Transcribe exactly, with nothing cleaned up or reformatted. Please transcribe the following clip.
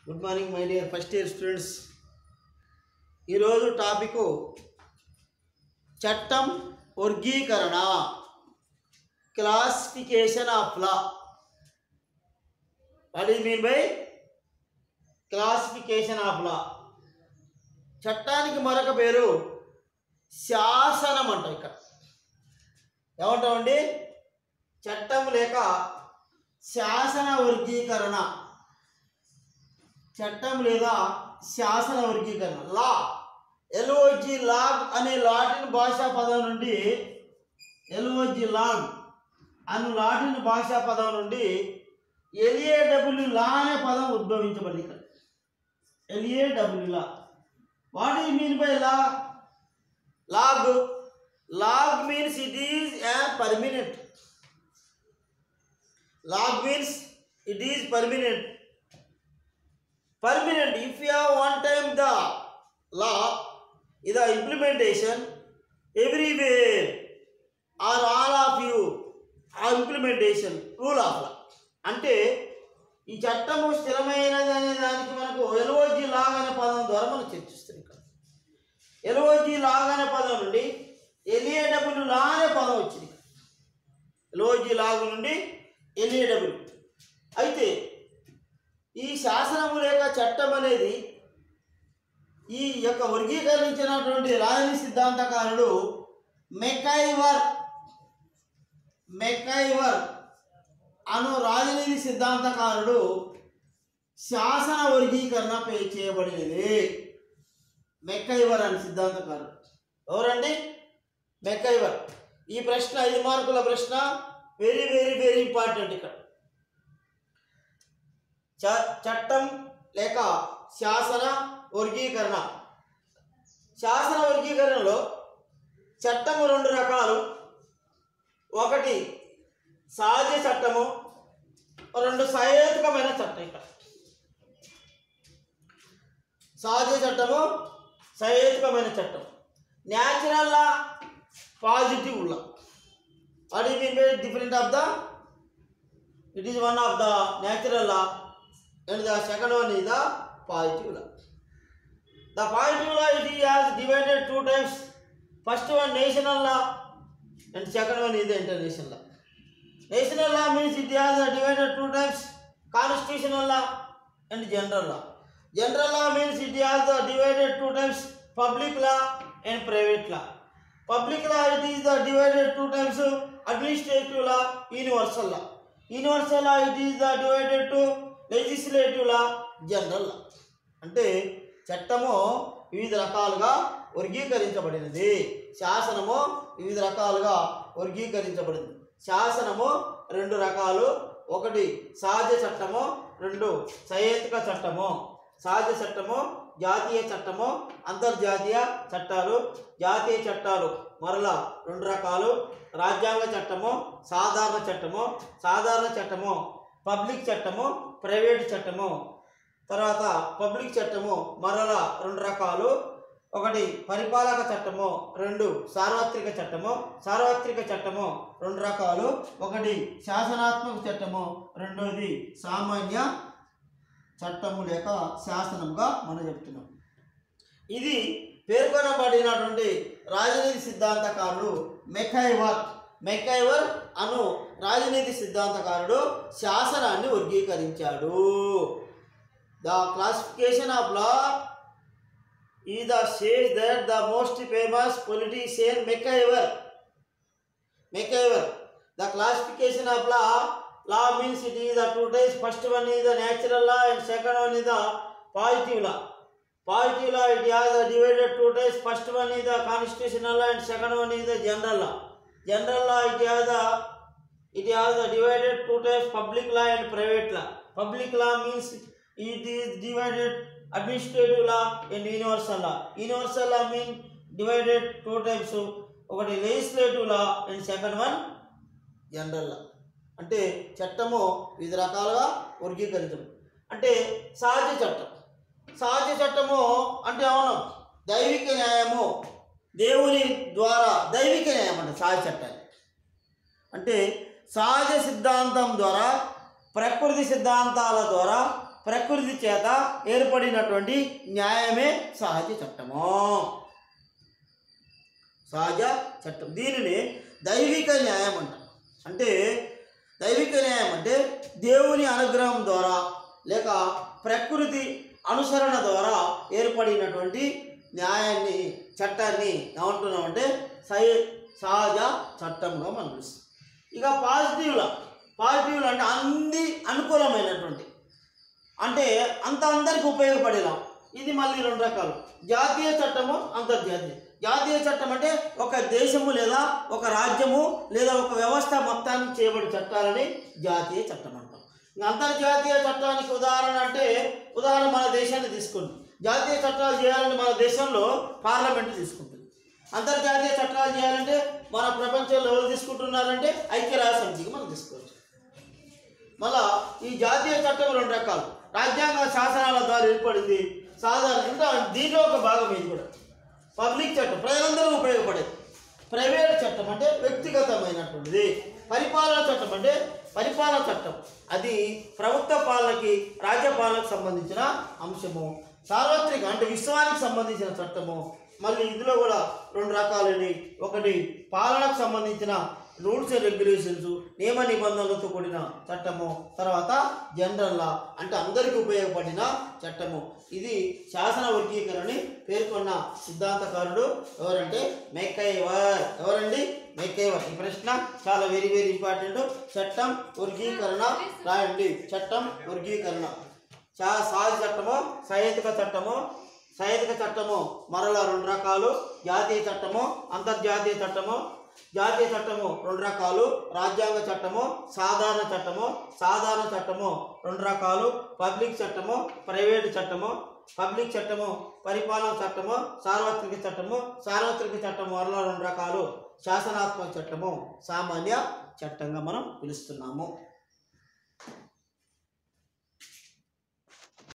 Good morning my dear first year students. ఈరోజు topic చట్టం వర్గీకరణ, classification of law. What is mean by classification of law? చట్టానికి మరొక పేరు శాసనం అంటాం. ఇక్కడ ఏమంటామండి? చట్టం లేక శాసన వర్గీకరణ, చట్టం లేదా శాసన వర్గీకరణ. లా, ఎల్ఓజి లాగ్ అనే లాటిన్ భాషా పదం నుండి ఎల్ఓజి లాగ్ అనే లాటిన్ భాషా పదం నుండి ఎల్ఏడబ్ల్యూ లా అనే పదం ఉద్భవించబడింది. ఇక్కడ L A W law. What is mean by law? Log log means it is a permanent. Log means it is permanent. Permanent. If you have one time the law, the implementation everywhere or all of you are implementation rule of law. అంటే ఈ చట్టము స్థిరమైనది అనే దానికి మనకు LOG log అనే పదం ద్వారా మనం చర్చిస్తాం. ఇక్కడ ఎల్ఓజి లాగ్ అనే పదం నుండి ఎల్ఏడబ్ల్యూ లా అనే పదం వచ్చింది. ఎల్ఓజి లాగ్ నుండి ఎల్ఏడబ్ల్యూ. అయితే ఈ శాసనము లేక చట్టం అనేది ఈ యొక్క వర్గీకరించినటువంటి రాజనీతి సిద్ధాంతకారుడు మెకైవర్ మెకైవర్ అను రాజనీతి సిద్ధాంతకారుడు శాసన వర్గీకరణ పే చేయబడినది. మెకైవర్ అని సిద్ధాంతకారుడు ఎవరండి? మెకైవర్. ఈ ప్రశ్న ఐదు మార్కుల ప్రశ్న, వెరీ వెరీ వెరీ ఇంపార్టెంట్. ఇక్కడ చట్టం లేక శాసన వర్గీకరణ. శాసన వర్గీకరణలో చట్టము రెండు రకాలు. ఒకటి సహజ చట్టము, రెండు సహేతుకమైన చట్టం. ఇక్కడ సహజ చట్టము, సహేతుకమైన చట్టం. Natural law, positive law. What is mean by different of the? It is one of the natural law and the second one is the positive law. The positive law, it is has divided two types. First one national law and second one is the international law. National law means it has divided two types: constitutional law and general law. General law means it has divided two types: public law and private law. Public law, it is the divided two types: administrative law, universal law. Universal law, it is the divided to legislative law, general law. అంటే చట్టము వివిధ రకాలుగా వర్గీకరించబడినది, శాసనము వివిధ రకాలుగా వర్గీకరించబడింది. శాసనము రెండు రకాలు. ఒకటి సహజ చట్టము, రెండు సహేతుక చట్టము. సహజ చట్టము జాతీయ చట్టము, అంతర్జాతీయ చట్టాలు. జాతీయ చట్టాలు మరలా రెండు రకాలు: రాజ్యాంగ చట్టము, సాధారణ చట్టము. సాధారణ చట్టము పబ్లిక్ చట్టము, ప్రైవేట్ చట్టము. తర్వాత పబ్లిక్ చట్టము మరలా రెండు రకాలు: ఒకటి పరిపాలక చట్టము, రెండు సార్వత్రిక చట్టము. సార్వత్రిక చట్టము రెండు రకాలు: ఒకటి శాసనాత్మక చట్టము, రెండోది సామాన్య చట్టము లేక శాసనంగా మనం చెప్తున్నాం. ఇది పేర్కొనబడినటువంటి రాజనీతి సిద్ధాంతకారుడు మెకైవర్. మెకైవర్ అను రాజనీతి సిద్ధాంతకారుడు శాసనాన్ని వర్గీకరించాడు. The classification of law is the sage that the most famous politician MacIver. MacIver. The classification of law, law means it is the two types. First one is the natural law and second one is the positive law. Positive law, it has divided two types. First one is the constitutional law and second one is the general law. General law, it has the it has divided two types: public law and private law. Public law means it is divided administrative law and universal law. Universal law means divided two types: ఒకటి legislative law and second one general law. అంటే చట్టము వివిధ రకాలుగా వర్గీకరించడం. అంటే సహజ చట్టం. సహజ చట్టము అంటే అవును దైవిక న్యాయము, దేవుని ద్వారా దైవిక న్యాయం అంటే సహజ చట్టాలు. అంటే సహజ సిద్ధాంతం ద్వారా, ప్రకృతి సిద్ధాంతాల ద్వారా ప్రకృతి చేత ఏర్పడినటువంటి న్యాయమే సహజ చట్టము. సహజ చట్టం దీనిని దైవిక న్యాయం అంటారు. అంటే దైవిక న్యాయం అంటే దేవుని అనుగ్రహం ద్వారా లేక ప్రకృతి అనుసరణ ద్వారా ఏర్పడినటువంటి న్యాయాన్ని చట్టాన్ని ఏమంటున్నామంటే సై సహజ చట్టంగా మనం పిలుస్తాం. ఇక పాజిటివ్లా పాజిటివ్లు అంటే అన్ని అనుకూలమైనటువంటి అంటే అంత అందరికి ఉపయోగపడేలా ఇది మళ్ళీ రెండు రకాలు. జాతీయ చట్టము, అంతర్జాతీయ. జాతీయ చట్టం అంటే ఒక దేశము లేదా ఒక రాజ్యము లేదా ఒక వ్యవస్థ మొత్తానికి చేయబడి చట్టాలని జాతీయ చట్టం అంటాం. ఇంకా అంతర్జాతీయ చట్టానికి ఉదాహరణ అంటే ఉదాహరణ మన దేశాన్ని తీసుకోండి. జాతీయ చట్టాలు చేయాలంటే మన దేశంలో పార్లమెంటు తీసుకుంటుంది. అంతర్జాతీయ చట్టాలు చేయాలంటే మన ప్రపంచంలో ఎవరు తీసుకుంటున్నారంటే ఐక్యరాజ్య సమితికి మనం తీసుకోవచ్చు. మళ్ళా ఈ జాతీయ చట్టం రెండు రకాలు. రాజ్యాంగ శాసనాల ద్వారా ఏర్పడింది సాధారణ ఇంకా దీంట్లో ఒక భాగం ఇది కూడా పబ్లిక్ చట్టం, ప్రజలందరూ ఉపయోగపడేది. ప్రైవేట్ చట్టం అంటే వ్యక్తిగతమైనటువంటిది. పరిపాలన చట్టం అంటే పరిపాలన చట్టం, అది ప్రభుత్వ పాలనకి రాజ్య పాలనకు సంబంధించిన అంశము. సార్వత్రిక అంటే విశ్వానికి సంబంధించిన చట్టము. మళ్ళీ ఇందులో కూడా రెండు రకాలని, ఒకటి పాలనకు సంబంధించిన రూల్స్ అండ్ రెగ్యులేషన్స్ నియమ నిబంధనలతో కూడిన చట్టము, తర్వాత జనరల్ లా అంటే అందరికీ ఉపయోగపడిన చట్టము. ఇది శాసన వర్గీకరణని పేర్కొన్న సిద్ధాంతకారుడు ఎవరంటే మెకైవర్. ఎవరండి? మెకైవర్. ఈ ప్రశ్న చాలా వెరీ వెరీ ఇంపార్టెంట్. చట్టం వర్గీకరణ రాయండి. చట్టం వర్గీకరణ. చా సహజ చట్టము, సహేతుక చట్టము. సహేతుక చట్టము మరలా రెండు రకాలు. జాతీయ చట్టము, అంతర్జాతీయ చట్టము. జాతీయ చట్టము రెండు రకాలు. రాజ్యాంగ చట్టము, సాధారణ చట్టము. సాధారణ చట్టము రెండు రకాలు. పబ్లిక్ చట్టము, ప్రైవేటు చట్టము. పబ్లిక్ చట్టము పరిపాలన చట్టము. సార్వత్రిక చట్టము, సార్వత్రిక చట్టము మరలా రెండు రకాలు. శాసనాత్మక చట్టము సామాన్య చట్టంగా మనం పిలుస్తున్నాము.